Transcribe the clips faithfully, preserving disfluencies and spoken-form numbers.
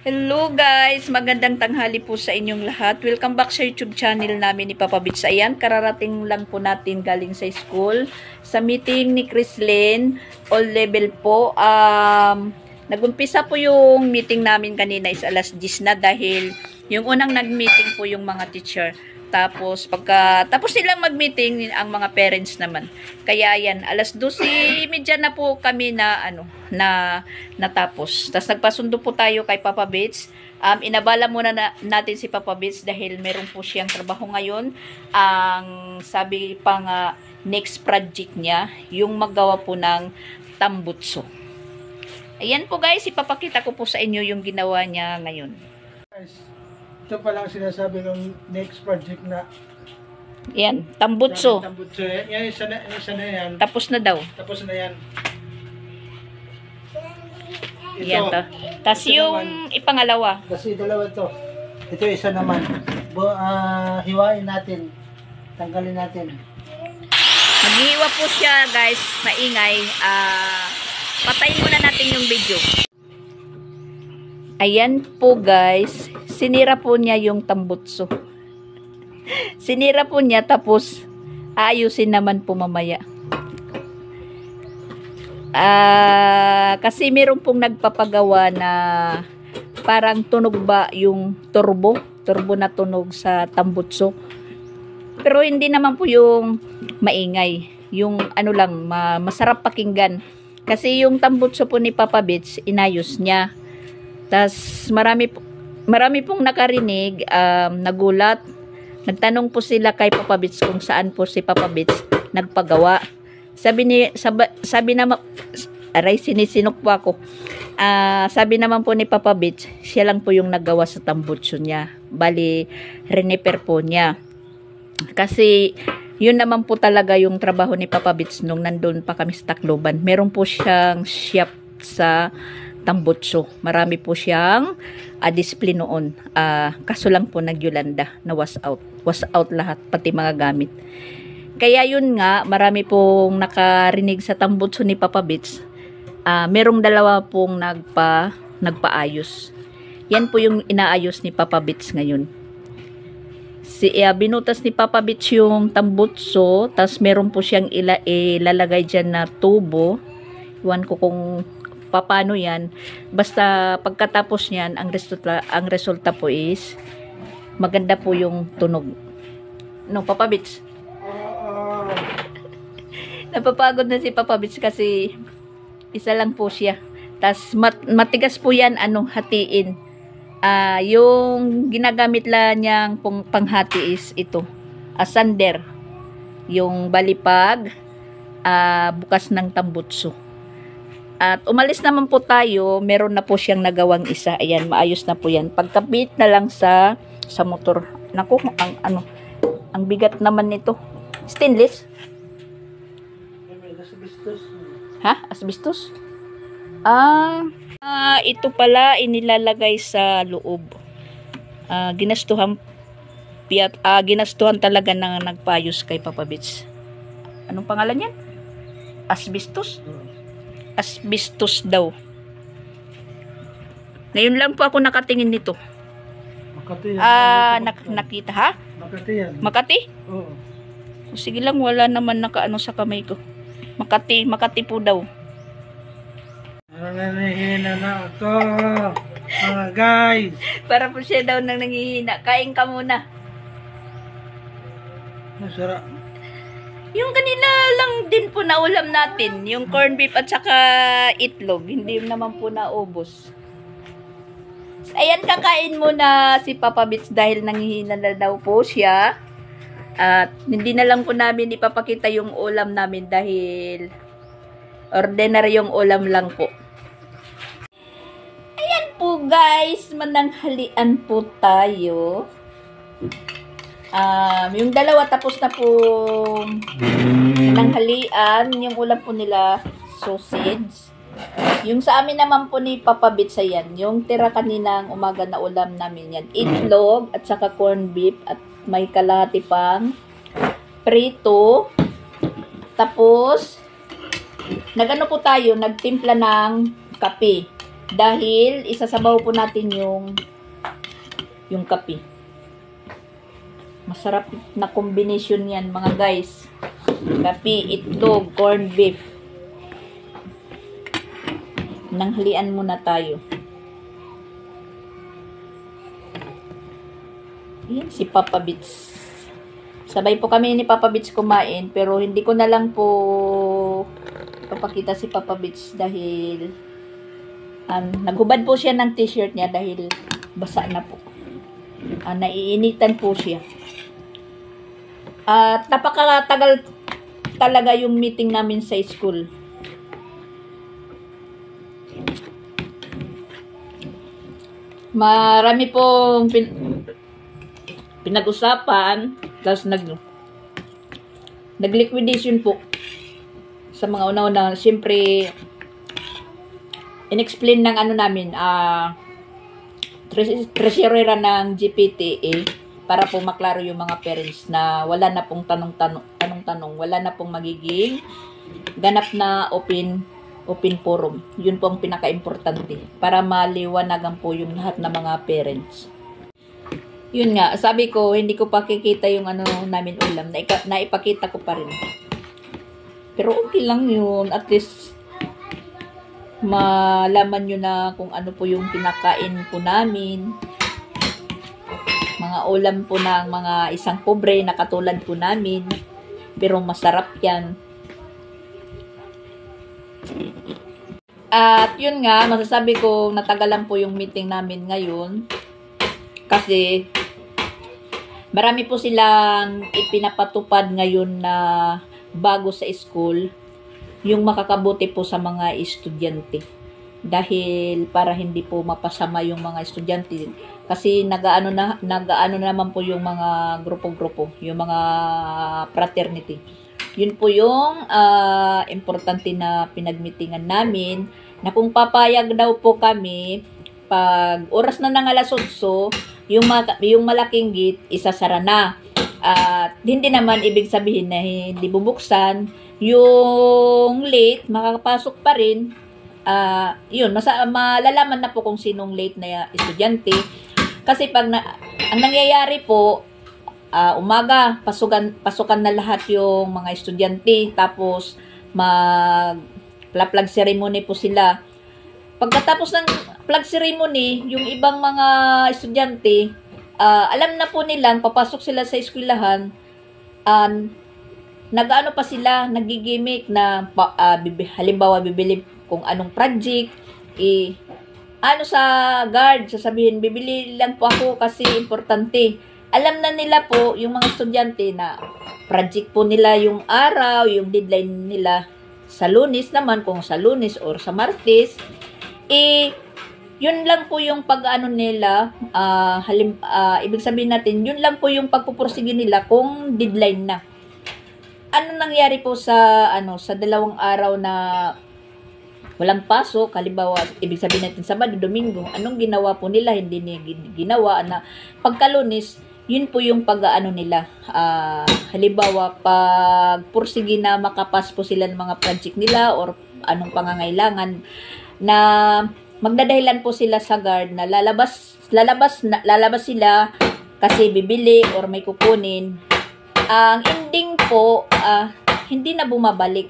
Hello guys! Magandang tanghali po sa inyong lahat. Welcome back sa YouTube channel namin ni Papa Bits. Ayan, kararating lang po natin galing sa school. Sa meeting ni Chrislyn, all level po. Um, Nagumpisa po yung meeting namin kanina is alas diyes na dahil yung unang nag-meeting po yung mga teacher. Tapos, pagka, tapos nilang mag-meeting ang mga parents naman. Kaya yan, alas dose medya na po kami na, ano, na natapos. Tapos, nagpasundo po tayo kay Papa Bits. Um, inabala muna na, natin si Papa Bits dahil meron po siyang trabaho ngayon. Ang sabi pa nga, next project niya, yung maggawa po ng tambutso. Ayan po guys, ipapakita ko po sa inyo yung ginawa niya ngayon. Guys, ito pa lang sinasabi ng next project na yan, tambutso. Tambutso. Yan, isa na, isa na yan. Tapos na daw. Tapos na yan. Ito, yan ta. Tapos yung naman, ipangalawa. Kasi dalawa to. Ito isa naman. Bo, uh, hiwain natin. Tanggalin natin. Maghiwa po siya guys, maingay. Uh, patayin muna natin yung video. Ayan po guys, sinira po niya yung tambutso. Sinira po niya tapos aayusin naman po mamaya. Ah, kasi meron pong nagpapagawa na parang tunog ba yung turbo, turbo na tunog sa tambutso. Pero hindi naman po yung maingay, yung ano lang, ma masarap pakinggan. Kasi yung tambutso po ni Papa Bits, inayos niya. Tas marami marami pong nakarinig, um, nagulat. Nagtanong po sila kay Papa Bits kung saan po si Papa Bits nagpagawa. Sabi ni sabi, sabi naman aray sinisinok po ako. Uh, sabi naman po ni Papa Bits, siya lang po yung naggawa sa tambutso niya. Bali reneper po niya. Kasi yun naman po talaga yung trabaho ni Papa Bits nung nandun pa kami sa Tacloban. Meron po siyang shop sa tambutso. Marami po siyang uh, display noon. Uh, kaso lang po nagyulanda na was out. Was out lahat, pati mga gamit. Kaya yun nga, marami pong nakarinig sa tambutso ni Papa Bits. Uh, merong dalawa pong nagpa, nagpaayos. Yan po yung inaayos ni Papa Bits ngayon. Si, uh, binutas ni Papa Bits yung tambutso, tas meron po siyang ila, ilalagay dyan na tubo. Iwan ko kung paano yan. Basta pagkatapos niyan, ang resulta, ang resulta po is maganda po yung tunog. No, Papa Bits? Uh, Napapagod na si Papa Bits kasi isa lang po siya. Tas mat, matigas po yan, ano, hatiin. Ah, uh, yung ginagamit lang niyang pong panghati is ito. Asander. Yung balipag, uh, bukas ng tambutso. At umalis naman po tayo, meron na po siyang nagawang isa. Ayan, maayos na po yan. Pagkabit na lang sa sa motor. Naku, ang ano, ang bigat naman nito. Stainless? Ha? Asbestos? Ah, ah ito pala inilalagay sa loob. Ah, ginastuhan piat, ah, ginastuhan talaga ng nagpayos kay Papa Bits. Anong pangalan yan? Asbestos? Asbestos daw. Ngayon lang po ako nakatingin nito. Makati yan. Ah, nak nakita ha? Makati yan. Makati? Oo. O, sige lang, wala naman nakaano sa kamay ko. Makati, Makati po daw. Ano nanihina na ako? Mga guys. Para po siya daw nang nangihina. Kain ka muna. Masarap. Yung kanina lang din po na ulam natin, yung corned beef at saka itlog, hindi naman po naubos. Ayan, kakain muna si Papa Bits dahil nanghihina na daw po siya. At hindi na lang po namin ipapakita yung ulam namin dahil ordinary yung ulam lang po. Ayan po guys, mananghalian po tayo. Um, yung dalawa tapos na po ng halian. Yung ulam po nila sausage. Yung sa amin naman po ni Papa Bits, yan yung tira kaninang umaga na ulam namin yan, itlog at saka corned beef at may kalahati pang prito. Tapos nagano po tayo, nagtimpla ng kape. Dahil isasabaw po natin yung yung kape. Masarap na combination yan mga guys. Kape, itlog, corned beef. Nanghalian muna tayo. Yan si Papa Bits. Sabay po kami ni Papa Bits kumain, pero hindi ko na lang po papakita si Papa Bits dahil um, naghubad po siya ng t-shirt niya dahil basa na po. Uh, naiinitan po siya. At uh, napakatagal talaga yung meeting namin sa school. Marami pong pin pinag-usapan, tapos nag nag-liquidation po sa mga una-una. Siyempre, in-explain ng ano namin, ah, uh, treasurer ng G P T A para po maklaro yung mga parents na wala na pong tanong-tanong, tanong-tanong, wala na pong magiging ganap na open open forum. Yun po ang pinaka-importante para maliwanagan po yung lahat ng mga parents. Yun nga, sabi ko, hindi ko pa kikita yung ano namin ulam, na naipakita ko pa rin. Pero okay lang yun, at least malaman nyo na kung ano po yung pinakain po namin. Mga ulam po ng mga isang pobre na katulad po namin. Pero masarap yan. At yun nga, masasabi ko natagalan po yung meeting namin ngayon. Kasi marami po silang ipinapatupad ngayon na bago sa school, yung makakabuti po sa mga estudyante. Dahil para hindi po mapasama yung mga estudyante. Kasi nagaano na nagaano naman po yung mga grupo-grupo, yung mga fraternity. Yun po yung uh, importante na pinagmitingan namin, na kung papayag daw po kami, pag oras na ng alas otso, yung, ma- yung malaking gate, isasara na. At uh, hindi naman ibig sabihin na hindi bubuksan. Yung late, makakapasok pa rin. Uh, yun, masa- malalaman na po kung sinong late na estudyante. Kasi pag na- ang nangyayari po, Uh, umaga, pasukan, pasukan na lahat yung mga estudyante. Tapos, mag flag ceremony po sila. Pagkatapos ng flag ceremony, yung ibang mga estudyante, uh, alam na po nilang, papasok sila sa eskwelahan, uh, nag-ano pa sila, nagigimik na, uh, bibi, halimbawa, bibili kung anong project, eh, ano sa guard, sasabihin, bibili lang po ako kasi importante. Alam na nila po, yung mga estudyante na project po nila yung araw, yung deadline nila sa Lunes naman, kung sa Lunes or sa Martes, eh, yun lang po yung pag-ano nila, uh, halim, uh, ibig sabihin natin, yun lang po yung pagpupursige nila kung deadline na. Ano nangyari po sa, ano, sa dalawang araw na walang pasok, halimbawa, ibig sabihin natin Sabado, Domingo, anong ginawa po nila? Hindi ni ginawa na pagka-Lunes, yun po yung pag-ano nila. Uh, halimbawa, pag pursige na makapas po sila ng mga project nila or anong pangangailangan, na magdadahilan po sila sa guard na lalabas, lalabas, na, lalabas sila kasi bibili or may kukunin. Ang ending po, uh, hindi na bumabalik.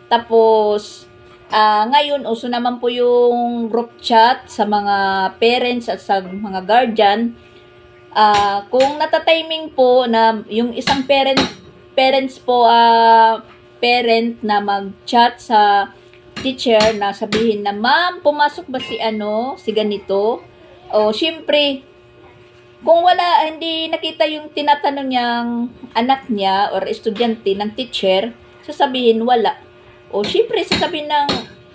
Tapos, uh, ngayon, uso naman po yung group chat sa mga parents at sa mga guardian. Uh, kung natatiming po na yung isang parent parents po uh, parent na mag-chat sa teacher na sabihin na, ma'am, pumasok ba si ano, si ganito? O syempre, kung wala, hindi nakita yung tinatanong niyang anak niya or estudyante ng teacher, sasabihin wala. O syempre, sasabihin ng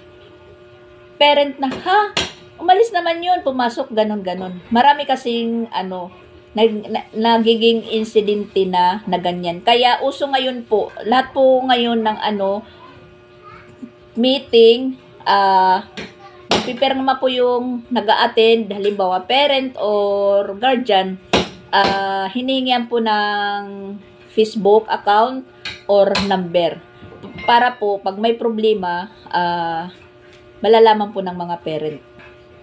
parent na, ha, umalis naman yun, pumasok, ganon-ganon. Marami kasing ano, Nag, na, nagiging insidente na na ganyan. Kaya uso ngayon po, lahat po ngayon ng ano, meeting, ah, uh, nagpipirma po yung nag-a-attend, halimbawa parent or guardian, ah, uh, hiningihan po ng Facebook account or number. Para po, pag may problema, ah, uh, malalaman po ng mga parent.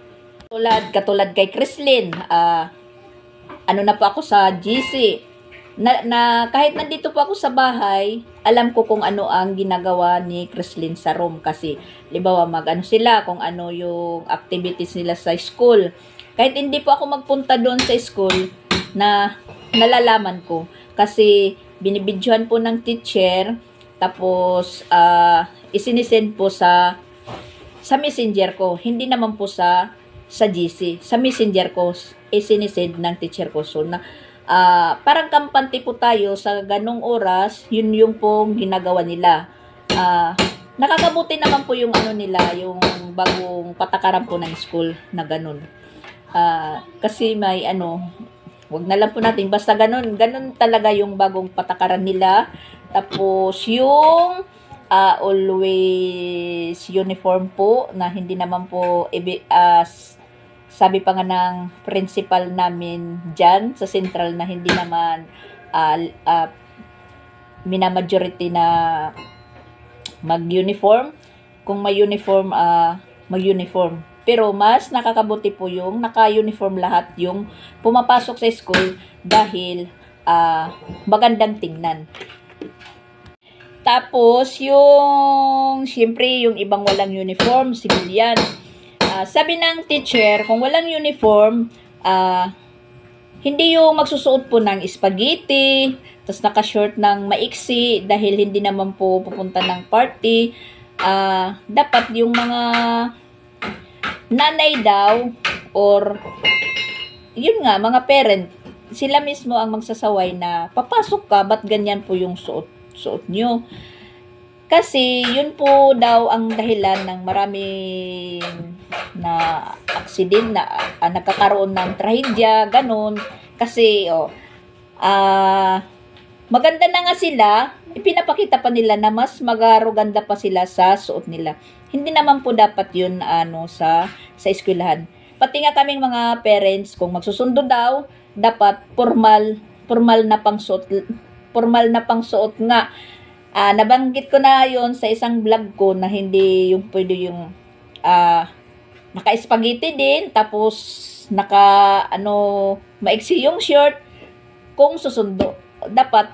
Tulad, katulad kay Chrislyn, ah, ano na po ako sa G C. Na, na kahit nandito po ako sa bahay, alam ko kung ano ang ginagawa ni Chrislyn sa room kasi libawa mag-ano sila, kung ano yung activities nila sa school. Kahit hindi po ako magpunta doon sa school, na nalalaman ko kasi binibidyohan po ng teacher, tapos uh, isinisend po sa sa messenger ko, hindi naman po sa sa G C, sa messenger ko isinisend ng teacher ko. So na uh, parang kampante po tayo sa ganong oras, yun yung pong ginagawa nila. Uh, nakakabuti naman po yung ano nila, yung bagong patakaran po ng school na ganun. Uh, kasi may ano, wag na lang po natin, basta ganun, ganun talaga yung bagong patakaran nila. Tapos yung uh, always uniform po, na hindi naman po uh, sabi pa nga ng principal namin dyan sa central na hindi naman uh, uh, minamajority na mag-uniform. Kung may uniform, uh, mag-uniform. Pero mas nakakabuti po yung naka-uniform lahat yung pumapasok sa school dahil uh, magandang tingnan. Tapos yung, siyempre yung ibang walang uniform, civilian. Uh, sabi ng teacher, kung walang uniform, uh, hindi yung magsusuot po ng spaghetti, tapos naka-short ng maiksi dahil hindi naman po pupunta ng party. Uh, dapat yung mga nanay daw or yun nga, mga parent, sila mismo ang magsasaway na papasok ka, ba't ganyan po yung suot, suot nyo? Kasi yun po daw ang dahilan ng maraming na aksident na uh, nagkakaroon ng trahedya, ganun. Kasi, oh, ah, uh, maganda na nga sila, ipinapakita pa nila na mas magaruganda pa sila sa suot nila. Hindi naman po dapat yun ano sa sa eskwelahan. Pati nga kaming mga parents, kung magsusundo daw, dapat formal, formal na pangsuot, formal na pangsuot nga. Ah, nabanggit ko na yon sa isang vlog ko na hindi yung pwede yung ah, naka-spaghetti din, tapos naka ano maiksi yung short kung susundo. Dapat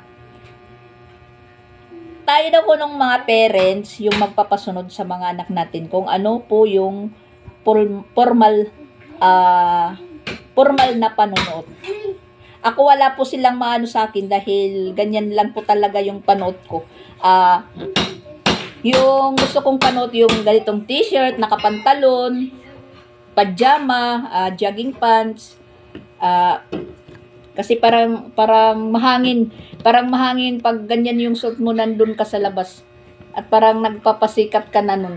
tayo daw po ng mga parents yung magpapasunod sa mga anak natin kung ano po yung formal uh, formal na panonood. Ako wala po silang maano sa akin dahil ganyan lang po talaga yung panood ko. Uh, yung gusto kong panood yung ganitong t-shirt, nakapantalon, pajama, uh, jogging pants, uh, kasi parang parang mahangin, parang mahangin pag ganyan yung suot mo nandun ka sa labas. At parang nagpapasikat ka na nun.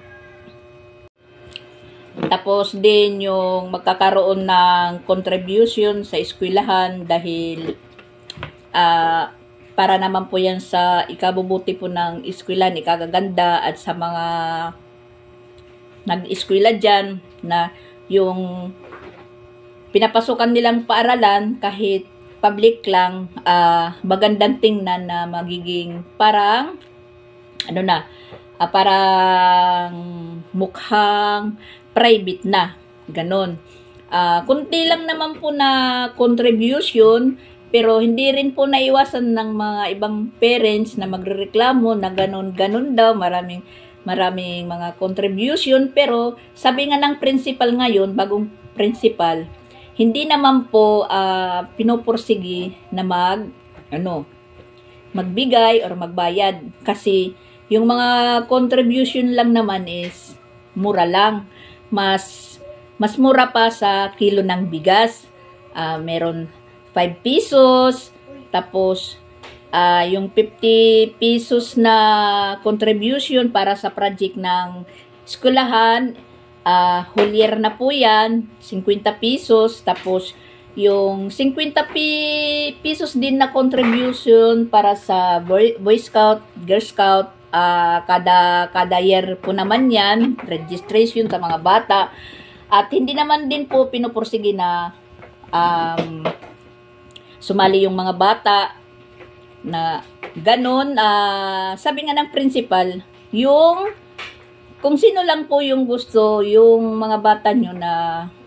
Tapos din yung magkakaroon ng contribution sa eskwelahan dahil uh, para naman po yan sa ikabubuti po ng eskwelahan, ikagaganda at sa mga nag-eskwela dyan na yung pinapasukan nilang paaralan kahit public lang, uh, magandang tingnan na magiging parang ano na, uh, parang mukhang private na, ganon. Uh, kunti lang naman po na contribution, pero hindi rin po naiwasan ng mga ibang parents na magrereklamo na ganon-ganon daw, maraming maraming mga contribution, pero sabi nga ng principal ngayon, bagong principal, hindi naman po uh, pinupursigi na mag ano magbigay or magbayad kasi yung mga contribution lang naman is mura lang, mas mas mura pa sa kilo ng bigas. Uh, meron five pesos, tapos uh, yung fifty pesos na contribution para sa project ng eskwelahan. Uh, whole year na po yan, fifty pesos, tapos yung fifty pesos din na contribution para sa Boy, Boy Scout, Girl Scout, uh, kada, kada year po naman yan, registration sa mga bata, at hindi naman din po pinupursige na um, sumali yung mga bata na ganun. Uh, sabi nga ng principal, yung kung sino lang po yung gusto, yung mga bata nyo na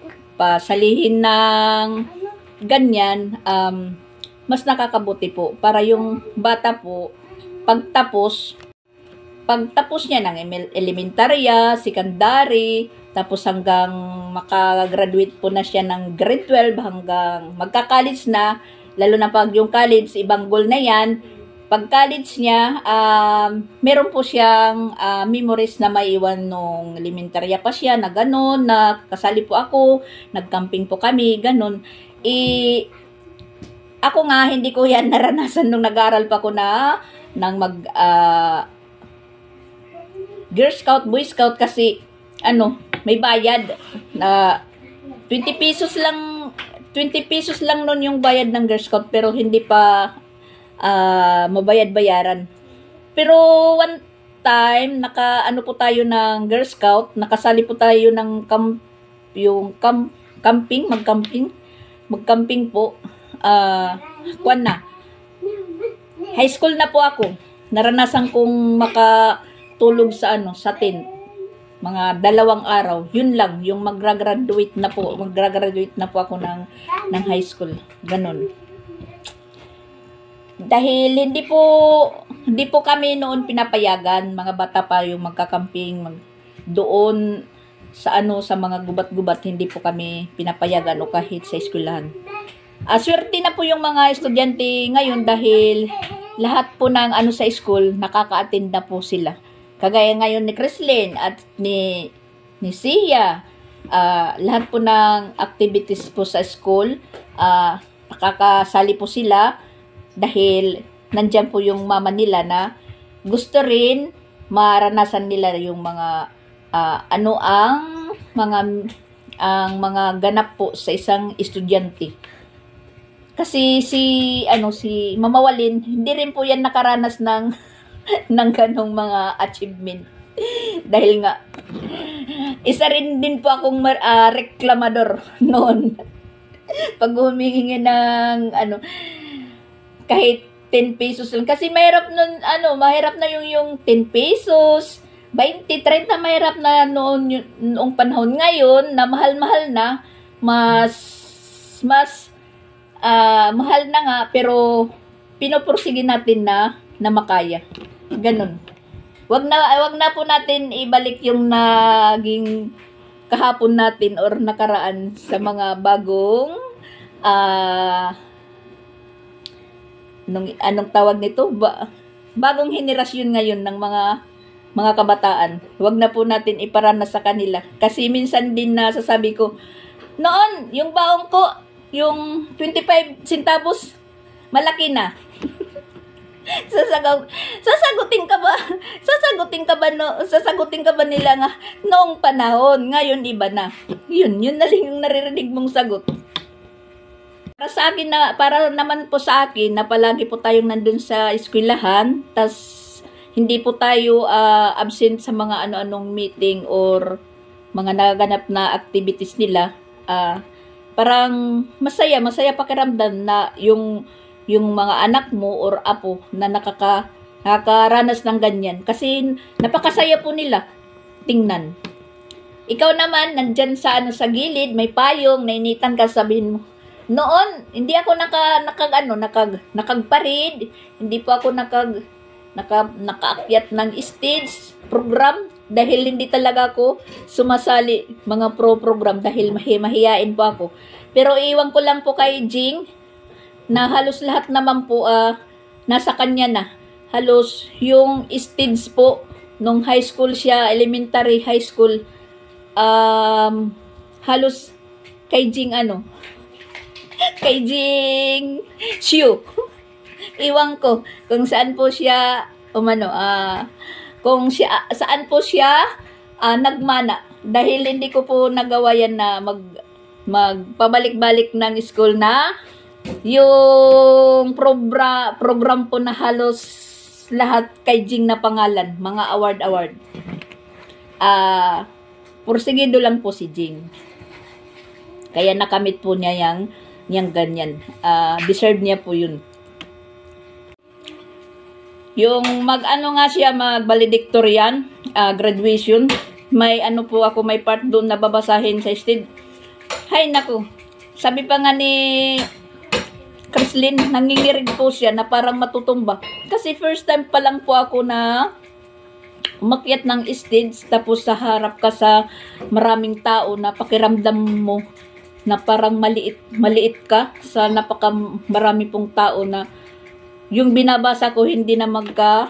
pasalihin ng ganyan, um, mas nakakabuti po. Para yung bata po, pagtapos, pagtapos niya ng elementarya, secondary, tapos hanggang makagraduate po na siya ng grade twelve, hanggang magka-college na, lalo na pag yung college, ibang goal na yan. Pag college niya, um, meron po siyang uh, memories na maiwan nung elementarya pa siya, na ganun, na kasali po ako, nag-camping po kami, ganun. I, ako nga, hindi ko yan naranasan nung nag-aral pa ko na, nang mag, uh, Girl Scout, Boy Scout, kasi, ano, may bayad, na, uh, twenty pesos lang, twenty pesos lang nun yung bayad ng Girl Scout, pero hindi pa, Uh, mabayad-bayaran. Pero one time, naka ano po tayo ng Girl Scout, nakasali po tayo ng camp, yung camp, camping, mag-camping, mag-camping po. Uh, kuwan na. High school na po ako. Naranasan kong makatulog sa ano, sa tent. Mga dalawang araw. Yun lang, yung mag-graduate na po, mag-graduate na po ako ng, ng high school. Ganon. Dahil hindi po hindi po kami noon pinapayagan, mga bata pa yung magkakamping, mag, doon sa ano sa mga gubat-gubat, hindi po kami pinapayagan o kahit sa eskwelahan. Ah, swerte na po yung mga estudyante ngayon dahil lahat po ng ano sa school nakaka-attend na po sila. Kagaya ngayon ni Chrislyn at ni ni Sia, ah, lahat po ng activities po sa school, ah, nakakasali po sila. Dahil nandyan po yung mama nila na gusto rin maranasan nila yung mga uh, ano ang mga ang mga ganap po sa isang estudyante. Kasi si ano si Mama Walin, hindi rin po yan nakaranas ng ng ganong mga achievement. Dahil nga isa rin din po akong uh, reklamador noon. Pag humingi ng ano kahit ten pesos lang. Kasi mahirap nun, ano, mahirap na yung, yung ten pesos, twenty, thirty, mahirap na noon, yung, noong panahon ngayon, na mahal-mahal na, mas, mas, uh, mahal na nga, pero, pinopursige natin na, na makaya. Ganun. Wag na, wag na po natin ibalik yung naging kahapon natin or nakaraan sa mga bagong, ah, uh, Nung, anong tawag nito? Ba, bagong henerasyon ngayon ng mga mga kabataan. Huwag na po natin iparanas sa kanila. Kasi minsan din na sasabi ko, noon, yung baong ko, yung twenty-five centavos, malaki na. Sasagaw, sasagutin ka ba? Sasagutin ka ba no? Sasagutin ka ba nila nga noong panahon? Ngayon iba na. Yun, yun na lang yung naririnig mong sagot. Para sa akin na, para naman po sa akin na palagi po tayong nandun sa eskwelahan, tas hindi po tayo uh, absent sa mga ano-anong meeting or mga nagaganap na activities nila, uh, parang masaya, masaya pakiramdam na yung yung mga anak mo or apo na nakaka, nakakaranas ng ganyan. Kasi napakasaya po nila tingnan. Ikaw naman, nandyan sa, ano, sa gilid, may payong, nainitan ka, sabihin mo, noon, hindi ako naka, nakag, ano, nakag, nakagparid, hindi po ako nakag, naka, nakaakyat ng stage program, dahil hindi talaga ako sumasali mga pro-program, dahil mahi, mahiyain po ako. Pero iwan ko lang po kay Jing, na halos lahat naman po, uh, nasa kanya na. Halos yung stage po, nung high school siya, elementary high school, um, halos kay Jing, ano, kay Jing Xiu. Iwan ko kung saan po siya umano, ah, uh, kung siya, saan po siya uh, nagmana. Dahil hindi ko po nagawa yan na mag, magpabalik-balik ng school na yung program, program po na halos lahat kay Jing na pangalan, mga award-award. Ah, uh, porsigido lang po si Jing. Kaya nakamit po niya yang yang ganyan. Uh, deserve niya po yun. Yung mag-ano nga siya, mag-valedictorian, uh, graduation, may ano po ako, may part doon na babasahin sa stage. Hay naku. Sabi pa nga ni Chrislyn, nangingirig po siya na parang matutumba. Kasi first time pa lang po ako na umakyat ng stage, tapos sa harap ka sa maraming tao na pakiramdam mo na parang maliit, maliit ka sa napaka marami pong tao na yung binabasa ko hindi na magka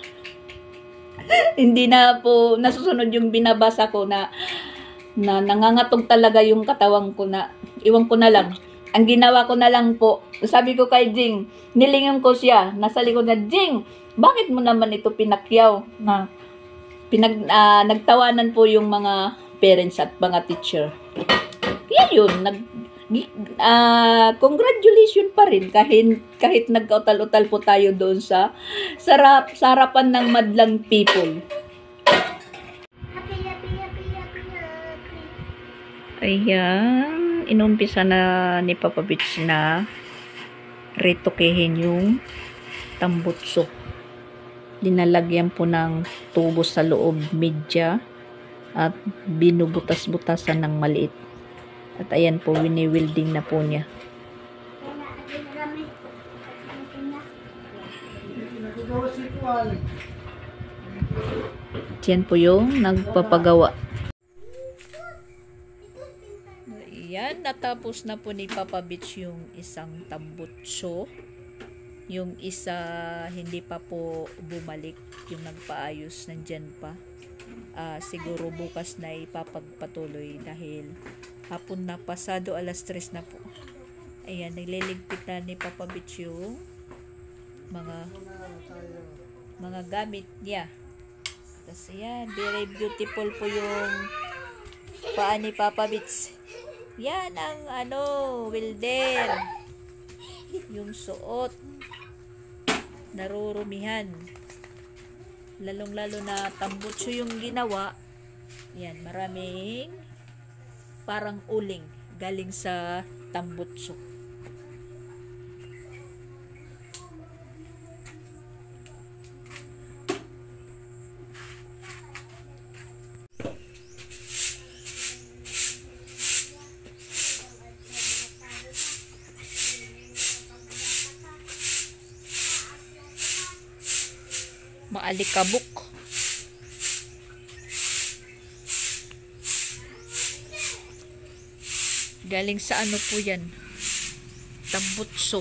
hindi na po nasusunod yung binabasa ko na na nangangatog talaga yung katawang ko na iwan ko na lang. Ang ginawa ko na lang po, sabi ko kay Jing, nilingon ko siya, nasa likod na, Jing, bakit mo naman ito pinakyaw? Na, pinag, uh, nagtawanan po yung mga parents at mga teacher. Kaya yun, nag, uh, congratulations pa rin kahit, kahit nagkautal-utal po tayo doon sa sarap, sarapan ng madlang people. Ayan, inumpisa na ni Papa Beach na retokehin yung tambutso. Dinalagyan po ng tubo sa loob, media, at binubutas-butasan ng maliit. At ayan po, wini-wielding na po niya. Yan po yung nagpapagawa. Yan, natapos na po ni Papa Beach yung isang tambutso. Yung isa hindi pa po bumalik, yung nagpaayos nandyan pa. Uh, siguro bukas na ipapagpatuloy dahil hapon na, pasado alas tres na po. Ayan, nagliligpit na ni Papa Beach yung mga mga gamit niya. Tapos ayan, very beautiful po yung paa ni Papa Beach. Yan ang ano, wilder. Yung suot. Narurumihan. Lalong-lalo na tambutso yung ginawa. Yan, maraming parang uling galing sa tambutso. Maalikabok. Galing sa ano po yan? Tambutso.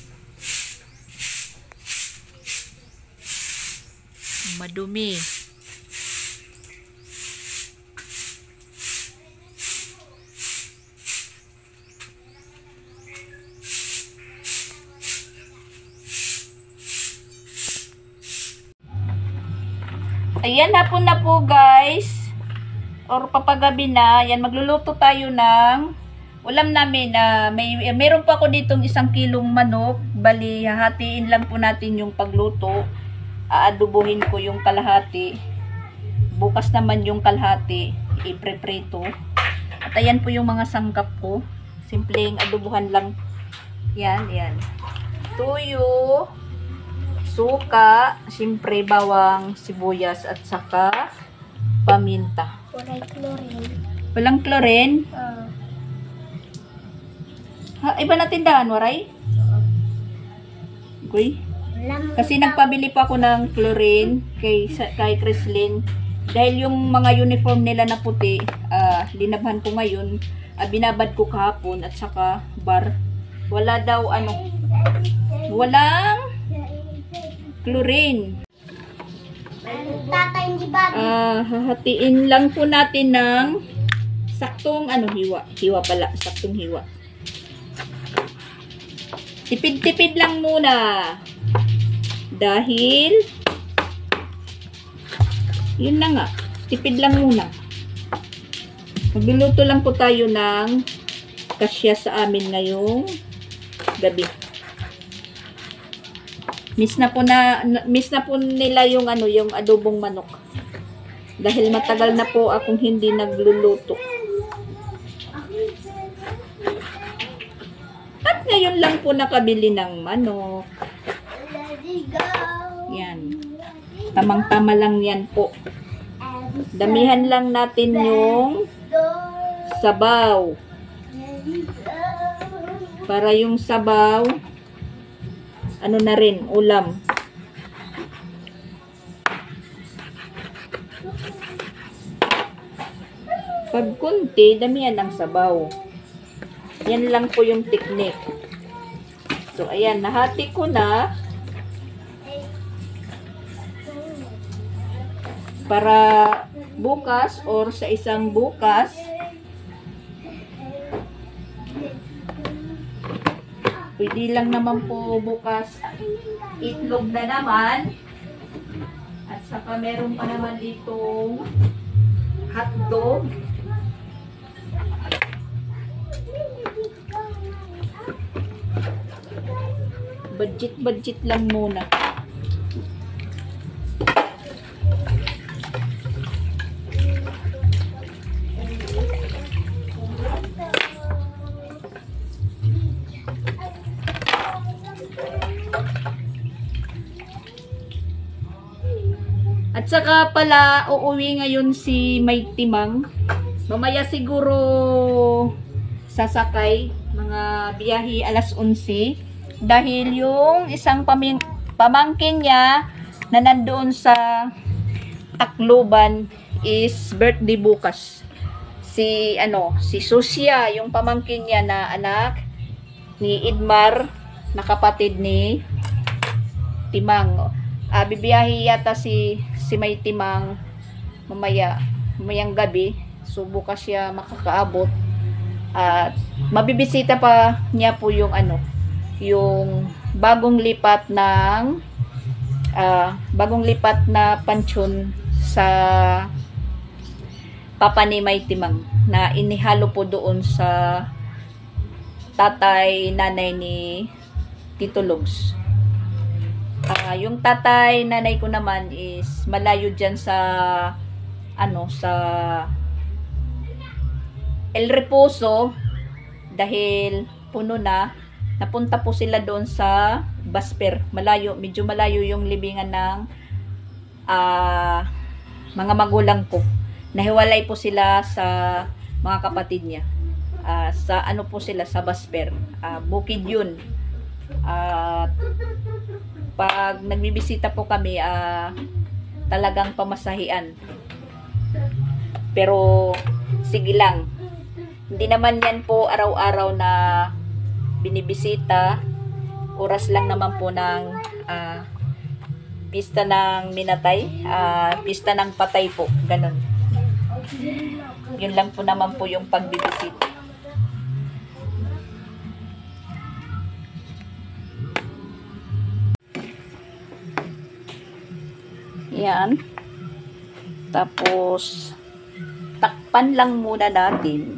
Madumi. Ayan, hapon na po guys. Or papagabi na. Yan, magluluto tayo ng ulam namin. Uh, may, meron pa ako ditong isang kilong manok. Bali, hahatiin lang po natin yung pagluto. Aadubuhin ko yung kalahati. Bukas naman yung kalahati. Ipreprito. At ayan po yung mga sangkap ko. Simpleng adubuhan lang. Yan, yan. Tuyo. Suka, siyempre bawang, sibuyas, at saka paminta. Walang chlorine. Walang chlorine? Uh, ha, iba na tindahan, waray? Okay. Kasi nagpabili pa ako ng chlorine kay, kay Chrislyn. Dahil yung mga uniform nila na puti, uh, linabhan ko ngayon, uh, binabad ko kahapon, at saka bar. Wala daw ano, walang chlorine. Tatay, hindi ba? Ah, hahatiin lang po natin ng saktong ano, hiwa. Hiwa pala, saktong hiwa. Tipid-tipid lang muna. Dahil yun na nga, tipid lang muna. Magluluto lang po tayo ng kasya sa amin ngayong gabi. Miss na po na miss na po nila yung ano, yung adobong manok. Dahil matagal na po akong hindi nagluluto. At ngayon lang po nakabili ng manok. Yan. Tamang-tama lang yan po. Damihan lang natin yung sabaw. Para yung sabaw, ano na rin, ulam. Pag kunti, damihan ng sabaw. Yan lang po yung technique. So, ayan, nahati ko na. Para bukas or sa isang bukas, pwede lang naman po bukas itlog na naman. At saka meron pa naman ditong hotdog. Budget-budget lang muna. At saka pala, uuwi ngayon si May Timang. Mamaya siguro sasakay, mga biyahe alas onse. Dahil yung isang paming, pamangkin niya na nandoon sa Tacloban is birthday bukas. Si, ano, si Susia, yung pamangkin niya na anak ni Idmar, na kapatid ni Timang. Uh, bibiyahe yata si si May Timang mamaya, mamayang gabi. So bukas siya makakaabot. At uh, mabibisita pa niya po yung ano, yung bagong lipat ng uh, bagong lipat na pansyon sa papa ni May Timang na inihalo po doon sa tatay nanay ni Tito Lugs. Uh, yung tatay, nanay ko naman is malayo dyan sa ano, sa El Reposo dahil puno na. Napunta po sila doon sa Basper. Malayo, medyo malayo yung libingan ng uh, mga magulang ko. Nahiwalay po sila sa mga kapatid niya. Uh, sa ano po sila, sa Basper. Uh, bukid yun. At uh, pag nagbibisita po kami, uh, talagang pamasahian. Pero sige lang. Hindi naman yan po araw-araw na binibisita. Oras lang naman po ng uh, pista ng minatay, uh, pista ng patay po, ganun. Yun lang po naman po yung pagbibisita. Yan. Tapos takpan lang muna natin.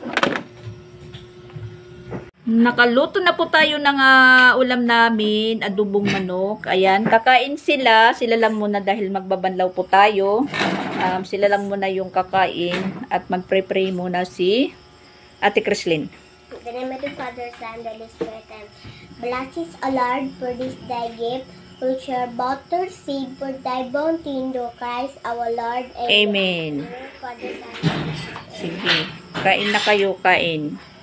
Nakaluto na po tayo ng uh, ulam namin, adobong manok. Ayan, kakain sila. Sila lang muna dahil magbabanlaw po tayo. Um, sila lang muna yung kakain. At mag-pray-pray muna si Ate Chrislyn. In the name of the Father, Son, and the Holy Spirit. Bless us, O Lord, for this thy gift, which are about to receive for thy bounty in the Christ, our Lord. Amen. Amen. Father, Son, and Holy Spirit. Sige, kain na kayo, kain.